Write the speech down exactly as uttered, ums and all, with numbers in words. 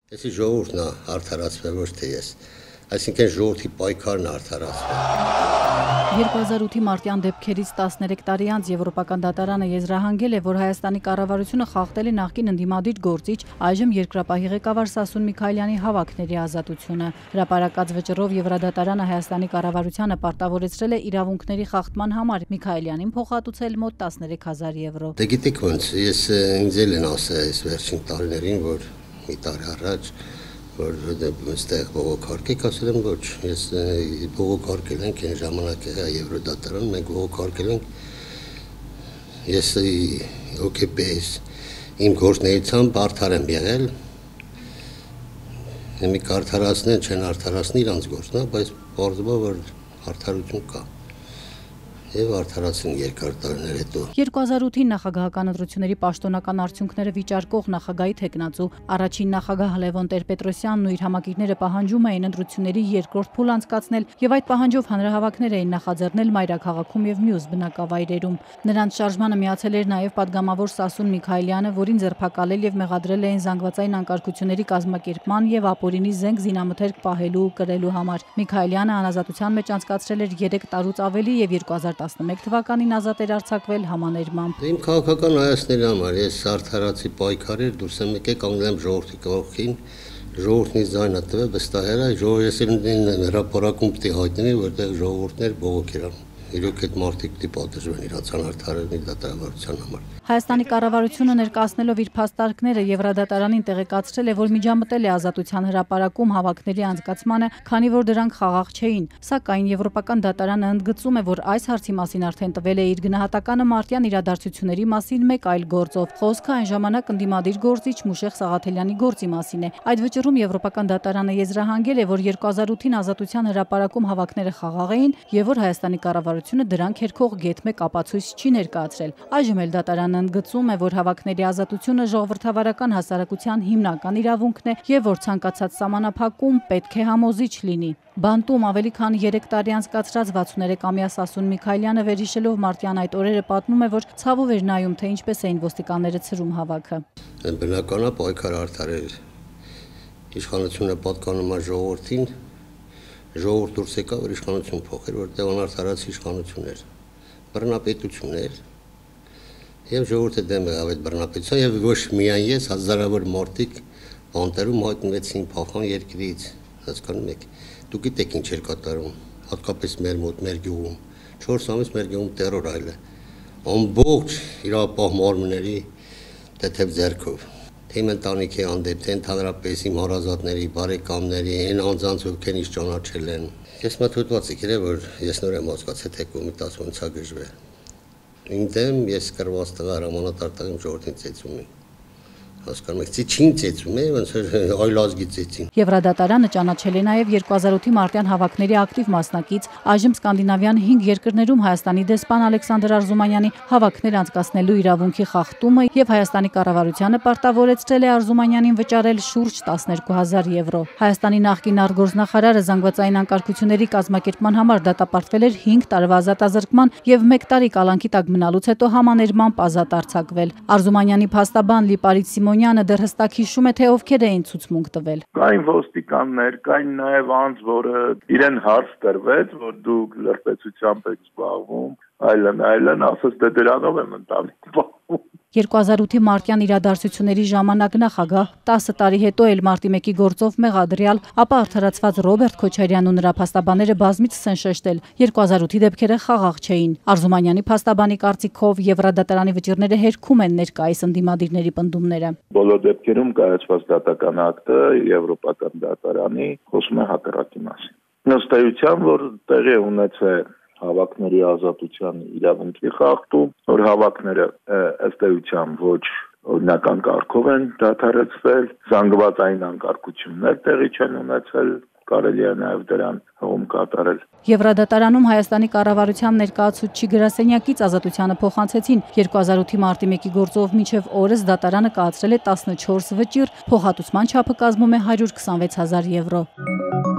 Էսի ժողովուրդն է արդարացվել, ոչ թե ես, այսինքն ժողովրդի պայքարն է արդարացվել։ երկու հազար ութի մարտյան դեպքերից տասներեք տարի անց Եվրոպական դատարանը եզրահանգել է, որ Հայաստանի կառավարությունը խախտել է նախկին ընդդիմադիր գործիչ, այժմ երկրապահի ղեկավար Սասուն Միքայելյանի հավաքների ազատությունը։ Հրապարակած վճռով Եվրադատարանը Հայաստանի կառավարությանը պարտավորեցրել է իրավունքների խախտման համար Միքայելյանին փոխհատուցել մոտ տասներեք հազար եվրո։ Դե գիտեք ոնց, ես ինձ էլ են ասել այս վերջին տարիներին, որ մի տարի առաջ որ այստեղ բողոքարկ եք, ասել եմ ոչ, ես բողոքարկել ենք այն ժամանակ Եվրոդատարան, մենք բողոքարկել ենք, ես հոգեպես իմ գործնեությամբ արդար եմ եղել, մի կարդարացնեն, չեն արդարացնի իրանց գործն է, բայց պարզվում է, որ արդարություն կա։ Եվ արդարացին երկար տարիներ հետո։ երկու հազար ութի նախագահական ընտրությունների պաշտոնական արդյունքները վիճարկող նախագահի թեկնածու առաջին նախագահ Լևոն Տեր-Պետրոսյանն ու իր համակիցները պահանջում էին ընտրությունների երկրորդ փուլ անցկացնել եւ այդ պահանջով հանրահավաքներ էին նախաձեռնել մայրաքաղաքում եւ մյուս բնակավայրերում։ Նրանց շարժմանը միացել էր նաեւ падգամավոր Սասուն Միքայելյանը, որին ձերբակալել եւ մեղադրել էին զանգվածային անկարգությունների կազմակերպման եւ ապօրինի զենք զինամթերք պահելու ու կրելու համար։ Միքայելյանը անազատության մեջ անցկացրել էր երեք տարուց ավելի եւ երկու հազար տասնմեկ թվականին ազատ էր արձակվել համաներմամբ։ Իմ քաղաքական հայացքների համար ես արդարացի պայքարեր դուրս եմ եկել կանգնել եմ ժողովրդի կողքին, ժողովրդի զայնը տվել վստահել, ժողովրդի հրապարակում պիտի հայտնի, որտեղ ժողովուրդներ բողոքեր են։ Իրոք այդ մարդիկ պիտի պատժվեն իրաց անարդարների դատավարության համար։ Հայաստանի կառավարությունը ներկայացնելով իր փաստարկները Եվրադատարանին տեղեկացրել է, որ միջամտել է ազատության հրապարակում հավաքների անցկացմանը, քանի որ դրանք խաղաղ չէին։ Սակայն Եվրոպական դատարանը ընդգծում է, որ այս հարցի մասին արդեն տվել է իր գնահատականը մարտյան իրադարձությունների մասին մեկ այլ գործով։ Խոսքը այն ժամանակ ընդդիմադիր գործիչ Մուշեղ Սաղաթելյանի գործի մասին է։ Այդ վճռում Եվրոպական դատարանը եզրահանգել է, որ երկու հազար ութին ազատության հրապարակում հավաքները խաղաղ էին եւ որ Հայաստանի կառավարությունը դրանք հերքող գեթ մեկ ապացույց չի ներկայացրել։ Այժմ էլ դատարանը ընդգծում է, որ հավաքների ազատությունը ժողովրդավարական հասարակության հիմնական իրավունքն է եւ որ ցանկացած սահմանափակում պետք է համոզիչ լինի։ Բանտում ավելի քան երեք տարի անցկացրած վաթսուներեքամյա Սասուն Միքայելյանը վերհիշելով մարտյան այդ օրերը պատմում է, որ ցավով էր նայում, թե ինչպես էին ոստիկանները ցրում հավաքը։ Բնականա պայքար արդար էր։ Իշխանությունը պատկանում է ժողովրդին, ժողովուրդ դուրս եկավ, որ իշխանություն փոխեր, որտեղ անարդարացի իշխանություն էր, բռնապետություն էր, եւ ժողովուրդը դեմ եղավ այդ բռնապետության եւ ոչ միայն ես, հազարավոր մարդիկ բանտերում հայտնվեցին փախան երկրից, հասկանում եք։ Դուք գիտեք ինչ էր կատարում, հատկապես մեր մոտ, մեր գյուղում, չորս ամիս մեր գյուղում տերոր այլ է, ամբողջ իրապահ մարմինների թեթև ձեռքով, թե իմ ընտանիքի հանդեպ, թե ընդհանրապես իմ հարազատների, բարեկամների, այն անձանց, ովքեր ինձ ճանաչել են։ Ես մտահոգված եկել եմ, որ ես նոր եմ հասկացել, թե կոմիտաս ոնց է գժվել։ Իմ դեմ ես կրված տղա հրամանատարտակում ժողովրդին ծեծում եմ։ Հասկանում եք, չին ծեծում է, ոնց այլ ազգի ծեծին։ Եվրադատարանը ճանաչել է նաև երկու հազար ութի մարտյան հավաքների ակտիվ մասնակից, այժմ սկանդինավյան հինգ երկրներում Հայաստանի դեսպան Ալեքսանդր Արզումանյանի հավաքներ անցկացնելու իրավունքի խախտումը եւ Հայաստանի կառավարությանը պարտավորեցրել է Արզումանյանին վճարել շուրջ տասներկու հազար եվրո։ Հայաստանի նախկին արտգործնախարարը զանգվածային անկարգությունների կազմակերպման համար դատապարտվել էր հինգ տարվա ազատազրկման եւ մեկ տարի կալանքի տակ մնալուց հետո համաներմամբ ազատ արձակվել։ Արզումանյանի փաստաբան Լիպարիտ Սիմոնյանը դեռ հստակ հիշում է, թե ովքեր էին ցուցմունք տվել։ Կային ոստիկաններ, կային նաև անձ, որը իրեն հարց տրվեց, որ դուք լրտեսությամբ եք զբաղվում, այլն, այլն, ասես թե դրանով եմ ընտանիք զբաղվում։ երկու հազար ութի մարտյան իրադարձությունների ժամանակ նախագահ, տասը տարի հետո էլ մարտի մեկի գործով մեղադրյալ, ապա արդարացված Ռոբերտ Քոչարյանն ու նրա փաստաբանները բազմիցս են շեշտել, երկու հազար ութի դեպքերը խաղաղ չէին։ Արզումանյանի փաստաբանի կարծիքով Եվրադատարանի վճիռները հերքում են ներկայիս ընդդիմադիրների պնդումները։ Բոլոր դեպքերում կայացված դատական ակտը Եվրոպական դատարանի խոսում է հակառակի մասին։ Ըստ էության, որ տեղի ունեցել հավաքների ազատության իրավունքի խախտում, որ հավաքները ըստ էության ոչ օրինական կարգով են դադարեցվել, զանգվածային անկարգություններ տեղի չեն ունեցել, կարելի է նաև դրան հողում կատարել։ Եվրադատարանում Հայաստանի կառավարության ներկայացուցիչ գրասենյակից ազատությանը փոխանցեցին երկու հազար ութի մարտի մեկի գործով մինչև օրս դատարանը կայացրել է տասնչորս վճիռ, փոխհատուցման չափը կազմում է հարյուր քսանվեց հազար եվրո։